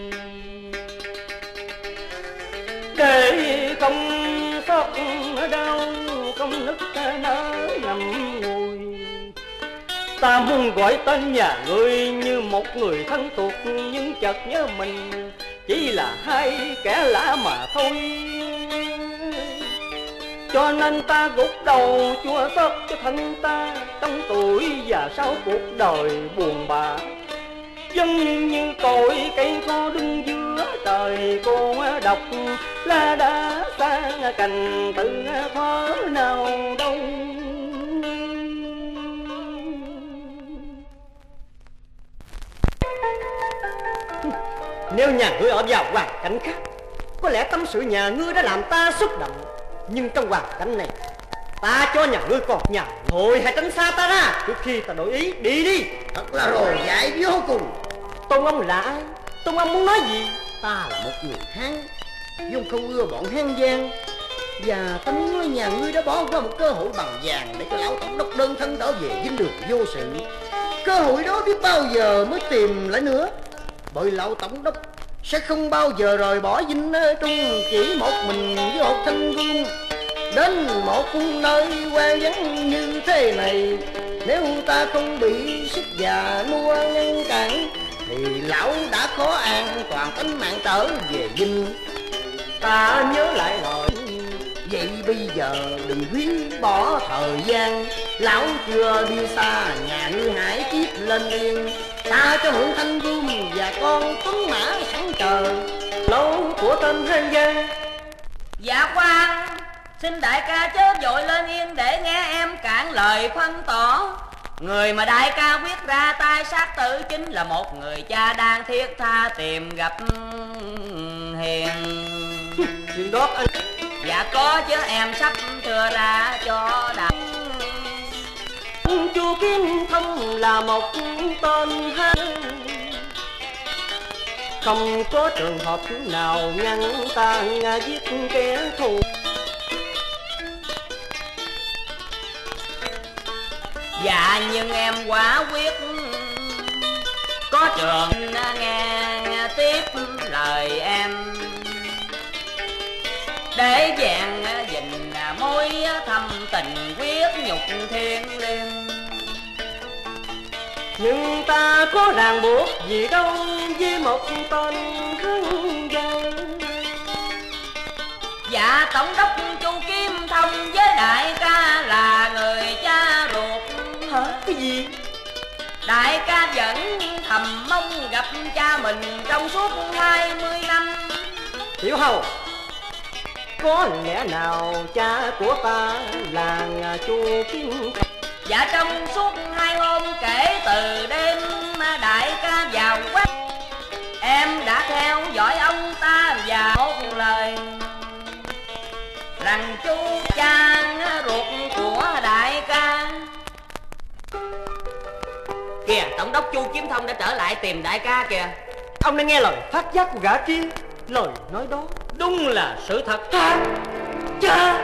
Để không xót đau, không nức nở nằm ngồi. Ta muốn gọi tên nhà ngươi như một người thân thuộc, nhưng chợt nhớ mình chỉ là hai kẻ lạ mà thôi. Cho nên ta gục đầu chua xót cho thân ta trong tuổi già sau cuộc đời buồn bã. Giống như cội cây khô đứng giữa trời cô độc, lá đã xa cành tự thó nào đâu. Nếu nhà ngươi ở vào hoàn cảnh khác, có lẽ tâm sự nhà ngươi đã làm ta xúc động. Nhưng trong hoàn cảnh này, ta cho nhà ngươi còn nhà. Thôi hãy tránh xa ta ra trước khi ta đổi ý. Đi đi. Thật là đồ dại vô cùng. Tôn ông là ai? Tôn ông muốn nói gì? Ta là một người Hán, vốn không ưa bọn Hán gian, và ta muốn nói nhà ngươi đã bỏ qua một cơ hội bằng vàng để cho lão tổng đốc đơn thân trở về dinh đường vô sự. Cơ hội đó biết bao giờ mới tìm lại nữa, bởi lão tổng đốc sẽ không bao giờ rời bỏ dinh trung chỉ một mình với một thanh gươm đến một nơi hoang vắng như thế này. Nếu ta không bị sức già nua ngăn cản thì lão đã khó an toàn tính mạng trở về dinh. Ta nhớ lại rồi. Vậy bây giờ đừng quý bỏ thời gian, lão chưa đi xa, nhà ngươi hãy tiếp lên yên. Ta cho mượn thanh gươm và con tuấn mã sẵn chờ lâu của tên Hán gian. Dạ khoan, xin đại ca chớ vội lên yên để nghe em cạn lời phân tỏ. Người mà đại ca quyết ra tay sát tử chính là một người cha đang thiết tha tìm gặp hiền. Chuyện đó anh... Dạ có chứ, em sắp thưa ra cho đọc. Chu Kiến Thông là một tên Hán, không có trường hợp nào ngăn ta giết kẻ thù. Dạ nhưng em quả quyết có trường nghe tiếp lời em, để vẹn dình mối thâm tình quyết nhục thiên liêng. Nhưng ta có ràng buộc gì đâu với một tên Hán gian. Dạ tổng đốc Chu Kim Thông với đại ca là người cha ruột. Hả? Cái gì? Đại ca vẫn thầm mong gặp cha mình trong suốt 20 năm. Tiểu Hầu, có lẽ nào cha của ta là Chu Kiến Thông? Dạ trong suốt 2 hôm kể từ đêm mà đại ca vào quán, em đã theo dõi ông ta và một lời rằng chú cha ruột của đại ca. Kìa, tổng đốc Chu Kiếm Thông đã trở lại tìm đại ca kìa. Ông đã nghe lời phát giác của gã kia. Lời nói đó đúng là sự thật. Cha,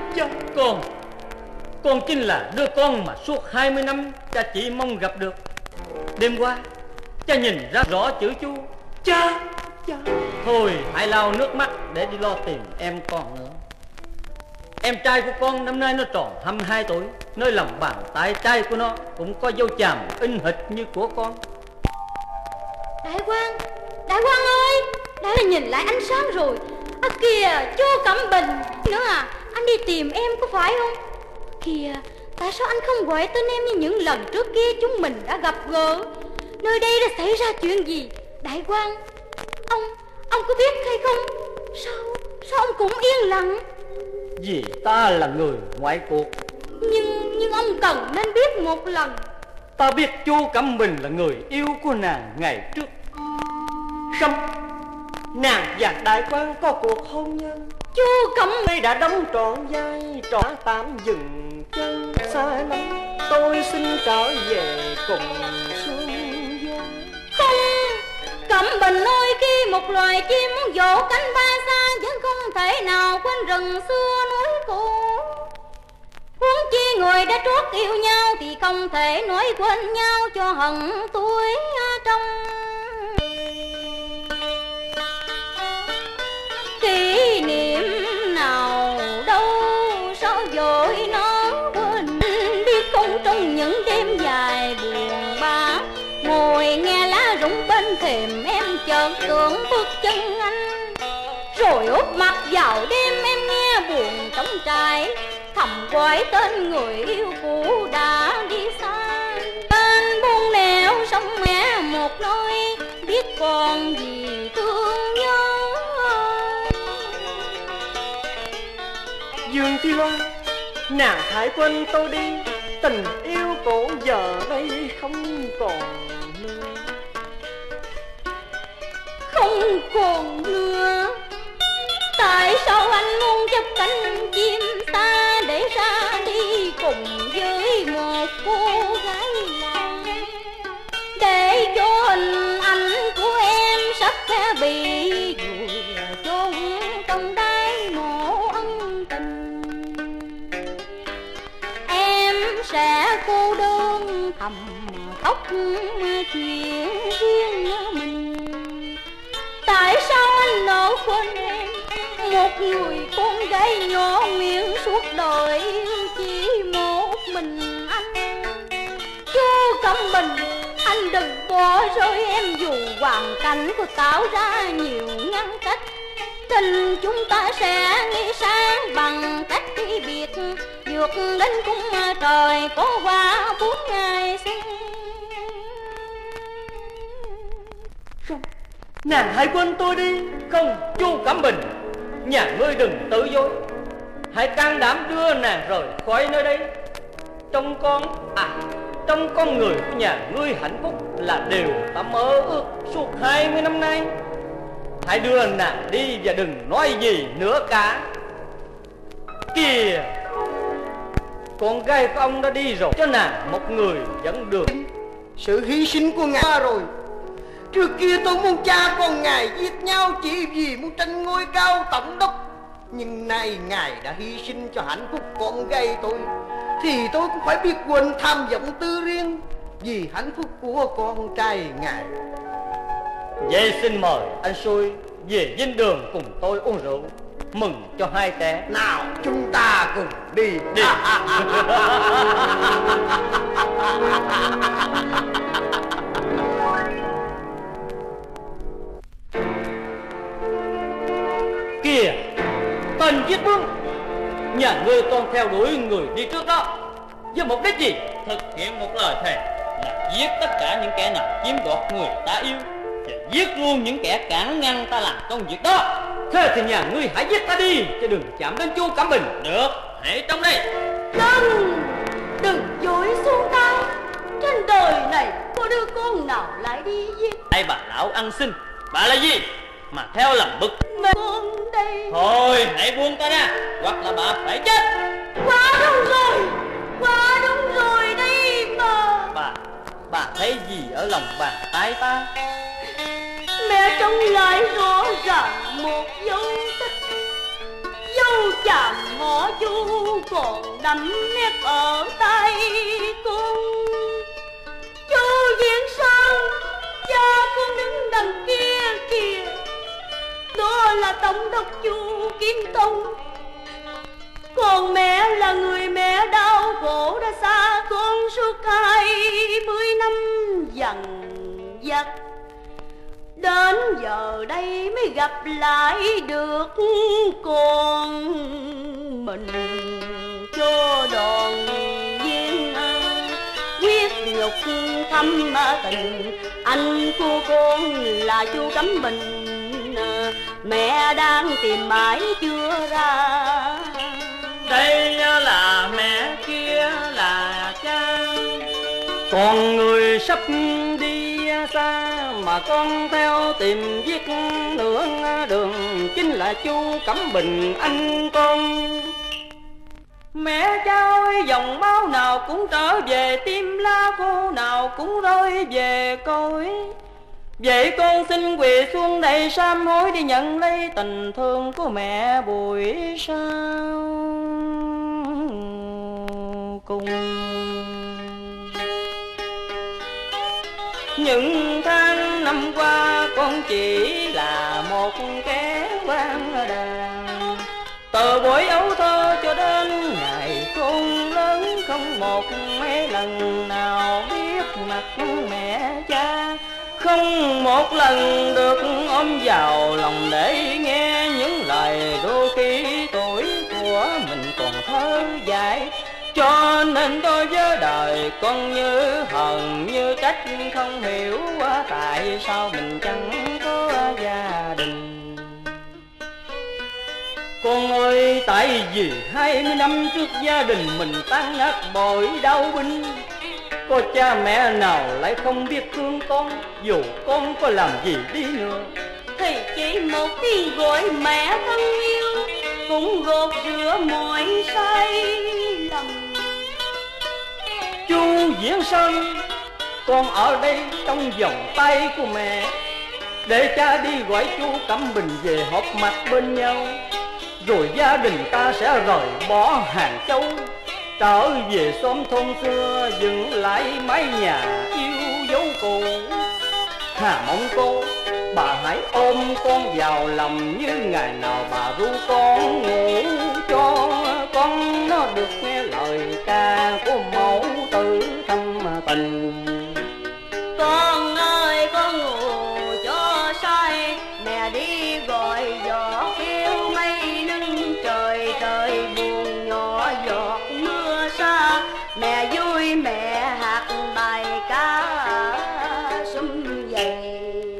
con chính là đứa con mà suốt 20 năm cha chỉ mong gặp được. Đêm qua cha nhìn ra rõ chữ Chu. Cha. Thôi hãy lau nước mắt để đi lo tìm em con nữa. Em trai của con năm nay nó tròn 22 tuổi. Nơi lòng bàn tay trái của nó cũng có dấu chàm in hệt như của con. Đại quan ơi, đã là nhìn lại ánh sáng rồi. À kìa, chú Cẩm Bình nữa à, anh đi tìm em có phải không? Kìa, tại sao anh không gọi tên em như những lần trước kia chúng mình đã gặp gỡ? Nơi đây đã xảy ra chuyện gì? Đại quan, ông có biết hay không? Sao ông cũng yên lặng? Vì ta là người ngoại cuộc. Nhưng ông cần nên biết một lần. Ta biết chú Cẩm Bình là người yêu của nàng ngày trước. Xong nàng và đại quan có cuộc hôn nhân. Chú Cẩm Bình đã đóng trọn vai trò tạm dừng chân xa lắm. Tôi xin trở về cùng xuân giang. Không, Cẩm Bình ơi, khi một loài chim muốn vỗ cánh bay xa, vẫn không thể nào quên rừng xưa núi cũ. Huống chi người đã trót yêu nhau thì không thể nói quên nhau cho hận tuổi trong. Kỷ niệm nào đâu sao vội nó quên, biết không trong những đêm dài buồn bã, ngồi nghe lá rụng bên thềm em chợt tưởng bước chân anh, rồi úp mặt vào đêm em nghe buồn trống trải, thầm gọi tên người yêu cũ đã đi xa. Bên buông nẻo sông mẹ một nơi, biết còn gì thương nhớ. Dương Thi Loan, nàng hãy quên tôi đi, tình yêu cổ giờ đây không còn nữa. Không còn nữa. Tại sao anh muốn chấp cánh chim xa để ra đi cùng với một cô gái lạ, để cho hình ảnh của em sắp sẽ bị vùi chôn trong đáy mộ ân tình. Em sẽ cô đơn thầm khóc chuyện riêng mình. Tại sao anh nỡ quên em, một người con gái nhỏ nguyện suốt đời chỉ một mình anh. Chú Cẩm Bình, anh đừng bỏ rơi em dù hoàn cảnh có tạo ra nhiều ngăn cách. Tình chúng ta sẽ nghĩ sáng bằng cách khi biệt, vượt đến cung trời có qua 4 ngày xuân. Nàng hãy quên tôi đi. Không, chú Cẩm Bình, nhà ngươi đừng tự dối. Hãy can đảm đưa nàng rời khỏi nơi đây. Trong con người của nhà ngươi hạnh phúc là điều ta mơ ước suốt 20 năm nay. Hãy đưa nàng đi và đừng nói gì nữa cả. Kìa, con gái của ông đã đi rồi, cho nàng một người dẫn đường. Sự hy sinh của ngài qua rồi. Trước kia tôi muốn cha con ngài giết nhau chỉ vì muốn tranh ngôi cao tổng đốc, nhưng nay ngài đã hy sinh cho hạnh phúc con gái tôi, thì tôi cũng phải biết quên tham vọng tư riêng vì hạnh phúc của con trai ngài. Vậy xin mời anh Xui về dinh đường cùng tôi uống rượu mừng cho hai kẻ. Nào chúng ta cùng đi. Kìa, tên giết bướng, nhà ngươi còn theo đuổi người đi trước đó với mục đích gì? Thực hiện một lời thề là giết tất cả những kẻ nào chiếm đoạt người ta yêu, và giết luôn những kẻ cản ngăn ta làm công việc đó. Thế thì nhà ngươi hãy giết ta đi, chứ đừng chạm đến chú Cẩm Bình. Được, hãy trong đây. Đừng dối xuống tay. Trên đời này có đứa con nào lại đi giết. Đây bà lão ăn xin, bà là gì mà theo làm bực? Mẹ con đây. Thôi hãy buông ta ra, hoặc là bà phải chết. Quá đúng rồi đây mà. Bà thấy gì ở lòng bàn tay ta? Mẹ trông lại rõ ràng một dấu tích, dấu chàm ngõ du còn đậm nét ở tay con. Chú Diễn Sơn, cha con đứng đằng kia kìa, đó là tổng đốc Chu Kiến Tông. Còn mẹ là người mẹ đau khổ đã xa con suốt 20 năm dằn vặt. Đến giờ đây mới gặp lại được con mình, cho đòn viên quyết nhục thâm tình. Anh của con là Chu Cẩm Bình, mẹ đang tìm mãi chưa ra. Đây là mẹ, kia là cha, còn người sắp đi xa mà con theo tìm viết nương đường, chính là Chu Cẩm Bình anh con. Mẹ cha ơi, dòng máu nào cũng trở về, tim lá khô nào cũng rơi về cõi. Vậy con xin quỳ xuống đây sám hối, đi nhận lấy tình thương của mẹ buổi sau cùng. Những tháng năm qua con chỉ là một kẻ quan đàn, từ buổi ấu thơ cho đến ngày con lớn, không một mấy lần nào biết mặt mẹ cha, không một lần được ôm vào lòng để nghe những lời đôi khi tuổi của mình còn thơ dại. Cho nên tôi với đời con như hờn như trách, không hiểu tại sao mình chẳng có gia đình. Con ơi, tại vì 20 năm trước gia đình mình tan nát bởi đau binh, có cha mẹ nào lại không biết thương con, dù con có làm gì đi nữa thì chỉ một tiếng gọi mẹ thân yêu cũng gột rửa mọi sai lầm. Chu Viễn Sơn, con ở đây trong vòng tay của mẹ, để cha đi gọi Chu Cẩm Bình về họp mặt bên nhau, rồi gia đình ta sẽ rời bỏ Hàng Châu, trở về xóm thôn xưa, dựng lại mái nhà yêu dấu cũ. Hà mong cô, bà hãy ôm con vào lòng, như ngày nào bà ru con ngủ, cho con nó được nghe lời ca của mẫu tử thâm tình. Con ơi con ngủ cho say, mẹ đi gọi gió kêu mây nâng trời, trời buồn nhỏ giọt mưa xa. Mẹ vui mẹ hát bài ca sum vầy.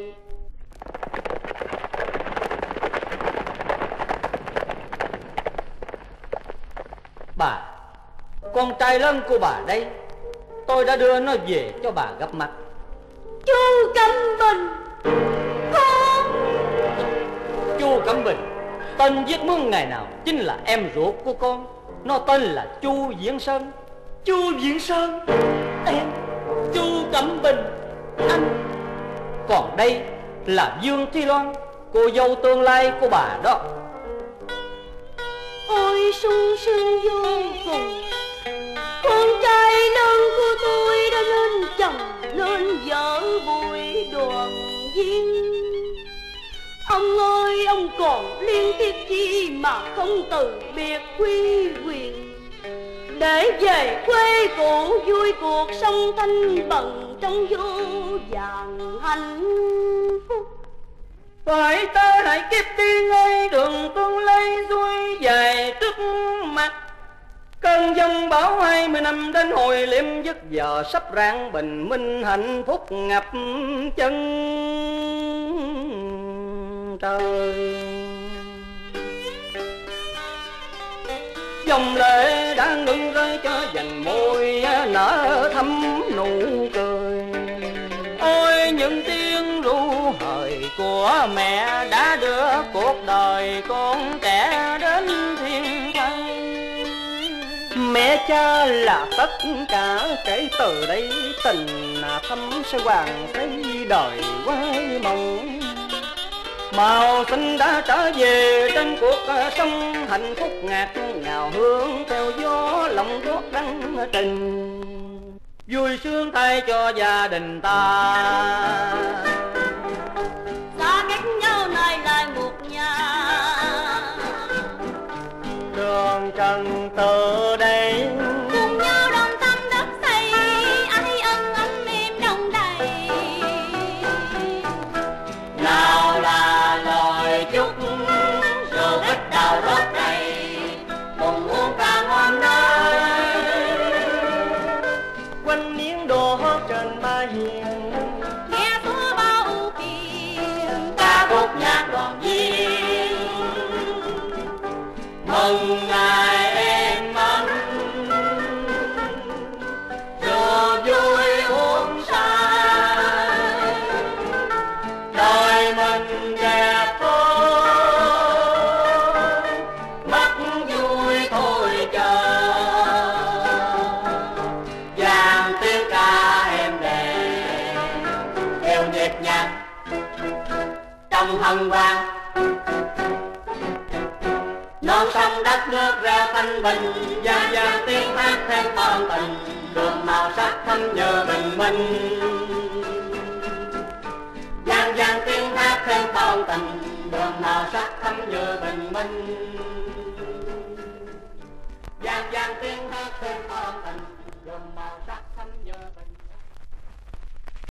Bà, con trai lớn của bà đây, tôi đã đưa nó về cho bà gặp mặt. Chu Cẩm Bình, con. Chu Cẩm Bình, tên viết mướn ngày nào chính là em ruột của con, nó tên là Chu Viễn Sơn. Chu Viễn Sơn, em Chu Cẩm Bình anh. Còn đây là Dương Thi Loan, cô dâu tương lai của bà đó. Ôi sung sướng vô cùng, con trai lớn của tôi đã nên chồng nên vợ buổi đoàn viên. Ông ơi ông còn liên tiếp chi mà không từ biệt quy quyền, để về quê cũ vui cuộc sống thanh bần trong vô vàn hạnh phúc. Phải ta hãy kiếp đi ngay đường tương lai xuôi dài trước mặt, cơn giông bão 20 năm đến hồi liêm dứt, giờ sắp rạng bình minh hạnh phúc ngập chân trời. Dòng lệ đã ngừng rơi cho dành môi nở thắm nụ cười. Ôi những tiếng ru hời của mẹ đã đưa cuộc đời con trẻ đến thiên thai. Mẹ cha là tất cả, kể từ đây tình thâm sẽ hoàn thấy đời quay mộng. Màu xanh đã trở về trên cuộc sống hạnh phúc ngạt ngào, hương theo gió lòng gót đăng trình, vui sướng thay cho gia đình ta. Xa cách nhau này lại một nhà, Đường trần từ đây. Cùng nhau đồng tâm đất xây, ai ân ấm êm đông đầy. Nào là lời chúc rượu ít đào rót đầy, cùng uống ca ngon nơi. Quanh miếng đồ hót trên mai hiền, Nghe xua bao ưu phiền, Ca khúc nhạc đoàn viên mừng ngày em ấm. Rượu vui uống say, đời mình đẹp thôi, mất vui thôi chờ. Dàn tiếng ca êm đềm theo nhịp nhàng trong hân hoan. Non sông đất nước reo thanh bình, gian gian tiếng hát thêm con tình, đường màu sắc thắm như bình minh. Gian gian tiếng hát thêm con tình, đường màu sắc thắm như bình minh.